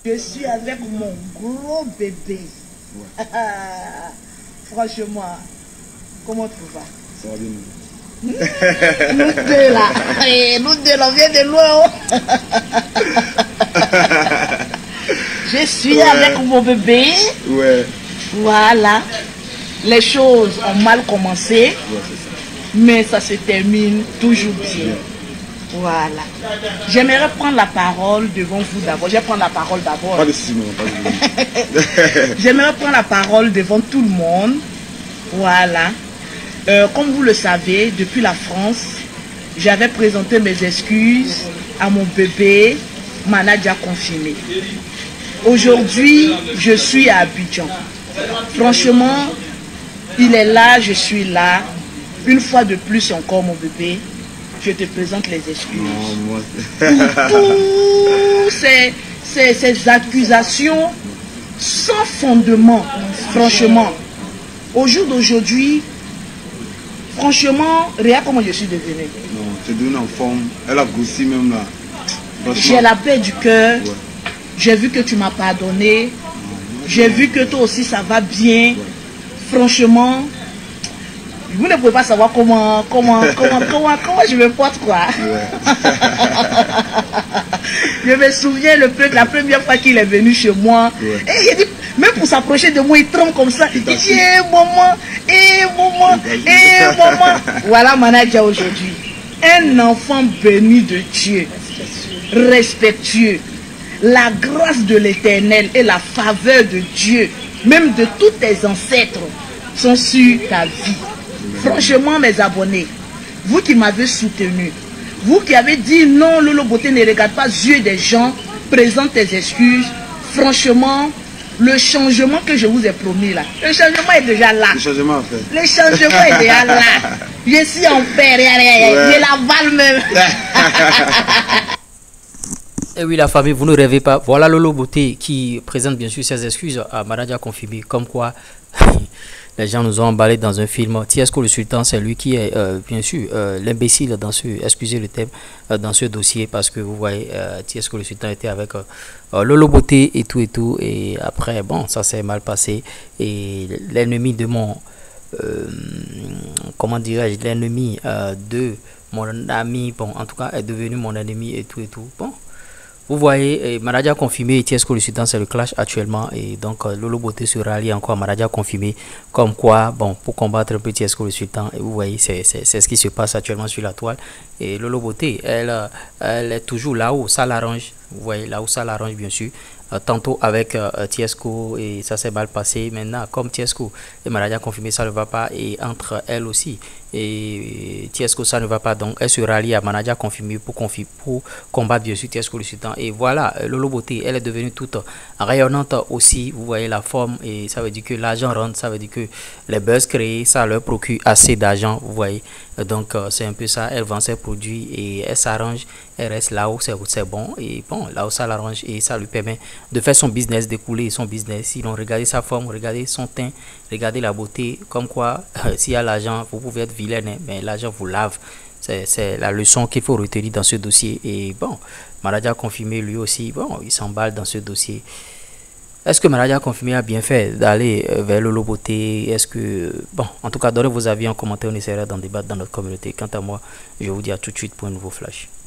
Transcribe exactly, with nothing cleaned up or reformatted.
Je suis avec mon gros bébé. Ouais. Franchement, comment tu vas? Ça va bien. Mmh, nous deux là. Et nous deux, on vient de loin. Je suis ouais. avec mon bébé. Ouais. Voilà. Les choses ont mal commencé. Ouais, c'est ça. Mais ça se termine toujours bien. bien. Voilà. J'aimerais prendre la parole devant vous d'abord. Je vais prendre la parole d'abord. Pas de soucis, non, pas de J'aimerais prendre la parole devant tout le monde. Voilà. Euh, comme vous le savez, depuis la France, j'avais présenté mes excuses à mon bébé, Manadia confiné. Aujourd'hui, je suis à Abidjan. Franchement, il est là, je suis là. Une fois de plus encore, mon bébé, je te présente les excuses. Non, moi... Tous ces, ces, ces accusations sans fondement, franchement. Au jour d'aujourd'hui, franchement, regarde comment je suis devenue. Non, tu es devenue en forme. Elle a grossi même là. J'ai la paix du cœur. Ouais. J'ai vu que tu m'as pardonné. J'ai vu que toi aussi ça va bien. Ouais. Franchement, vous ne pouvez pas savoir comment, comment, comment, comment, comment je me porte quoi. Ouais. Je me souviens le peu, la première fois qu'il est venu chez moi. Ouais. Et il dit, même pour s'approcher de moi, il tremble comme ça. Il dit, eh maman, eh maman, eh maman. Voilà Manadia aujourd'hui. Un enfant béni de Dieu, respectueux. La grâce de l'Éternel et la faveur de Dieu, même de tous tes ancêtres, sont sur ta vie. Franchement, mes abonnés, vous qui m'avez soutenu, vous qui avez dit non, Lolo Beauté ne regarde pas les yeux des gens, présente tes excuses. Franchement, le changement que je vous ai promis là, le changement est déjà là. Le changement en fait. Le changement est déjà là. Je suis en paix, ouais. Je l'avale même. Et oui, la famille, vous ne rêvez pas. Voilà Lolo Beauté qui présente bien sûr ses excuses à Manadia Confirmé. Comme quoi, les gens nous ont emballés dans un film. Tiesco le Sultan, c'est lui qui est euh, bien sûr euh, l'imbécile dans ce, excusez le thème, euh, dans ce dossier. Parce que vous voyez, euh, Tiesco le Sultan était avec euh, euh, Lolo Beauté et tout et tout. Et après, bon, ça s'est mal passé. Et l'ennemi de mon, euh, comment dirais-je, l'ennemi euh, de mon ami, bon, en tout cas, est devenu mon ennemi et tout et tout. Bon. Vous voyez, Manadia Confirmé et Tiesco le Sultan, c'est le clash actuellement. Et donc, euh, Lolo Beauté se rallie encore à Manadia Confirmé. Comme quoi, bon, pour combattre un peu Tiesco le Sultan. Et vous voyez, c'est ce qui se passe actuellement sur la toile. Et Lolo Beauté, elle, elle est toujours là où ça l'arrange. Vous voyez, là où ça l'arrange, bien sûr. Euh, tantôt avec euh, Tiesco et ça s'est mal passé. Maintenant, comme Tiesco et Manadia Confirmé, ça ne va pas. Et entre elle aussi et Tiesco, ça ne va pas. Donc, elle se rallie à Manadia Confirmé pour, pour combattre bien sûr Tiesco le Sultan. Et voilà, Lolo Beauté, elle est devenue toute rayonnante aussi. Vous voyez la forme et ça veut dire que l'argent rentre. Ça veut dire que les buzz créés, ça leur procure assez d'argent. Vous voyez. Donc, euh, c'est un peu ça. Elle vend ses produits et elle s'arrange. Elle reste là où c'est bon. Et bon, là où ça l'arrange et ça lui permet de faire son business, d'écouler son business. Sinon, regardez sa forme, regardez son teint, regardez la beauté. Comme quoi, euh, s'il y a l'argent, vous pouvez être vilaine, hein, mais l'argent vous lave. C'est la leçon qu'il faut retenir dans ce dossier. Et bon, Manadia Confirmé lui aussi, bon, il s'emballe dans ce dossier. Est-ce que Manadia Confirmé a bien fait d'aller vers Lolo Beauté? Est-ce que, bon, en tout cas, donnez vos avis en commentaire, on essaiera d'en débattre dans notre communauté. Quant à moi, je vous dis à tout de suite pour un nouveau flash.